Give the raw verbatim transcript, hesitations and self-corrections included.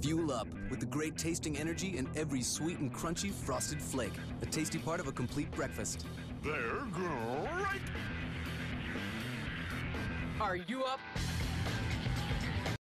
Fuel up with the great tasting energy in every sweet and crunchy Frosted Flake, a tasty part of a complete breakfast. They're great! Are you up?